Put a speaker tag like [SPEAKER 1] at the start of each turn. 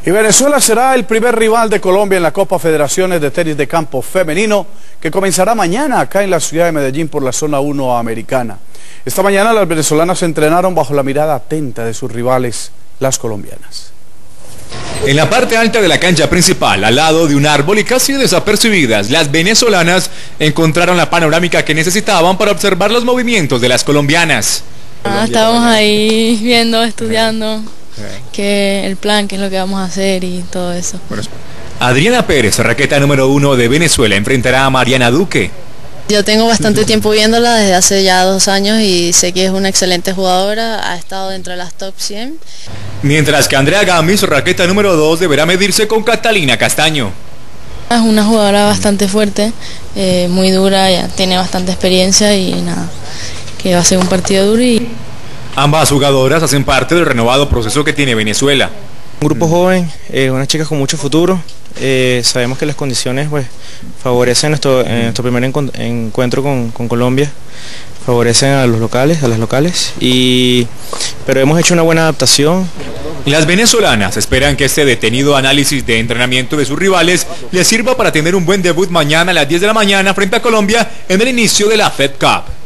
[SPEAKER 1] Y Venezuela será el primer rival de Colombia en la Copa Federaciones de Tenis de Campo Femenino, que comenzará mañana acá en la ciudad de Medellín por la zona 1 americana. Esta mañana las venezolanas se entrenaron bajo la mirada atenta de sus rivales, las colombianas.
[SPEAKER 2] En la parte alta de la cancha principal, al lado de un árbol y casi desapercibidas, las venezolanas encontraron la panorámica que necesitaban para observar los movimientos de las colombianas.
[SPEAKER 3] Estábamos ahí viendo, estudiando qué es lo que vamos a hacer y todo eso.
[SPEAKER 2] Adriana Pérez, raqueta número 1 de Venezuela, enfrentará a Mariana Duque.
[SPEAKER 3] Yo tengo bastante tiempo viéndola desde hace ya 2 años y sé que es una excelente jugadora, ha estado dentro de las top 100.
[SPEAKER 2] Mientras que Andrea Gamis, raqueta número 2, deberá medirse con Catalina Castaño.
[SPEAKER 3] Es una jugadora bastante fuerte, muy dura, ya tiene bastante experiencia y nada, que va a ser un partido duro.
[SPEAKER 2] Ambas jugadoras hacen parte del renovado proceso que tiene Venezuela.
[SPEAKER 4] Un grupo joven, unas chicas con mucho futuro. Sabemos que las condiciones favorecen nuestro primer encuentro con Colombia, favorecen a los locales, a las locales, pero hemos hecho una buena adaptación.
[SPEAKER 2] Las venezolanas esperan que este detenido análisis de entrenamiento de sus rivales les sirva para tener un buen debut mañana a las 10 de la mañana frente a Colombia en el inicio de la Fed Cup.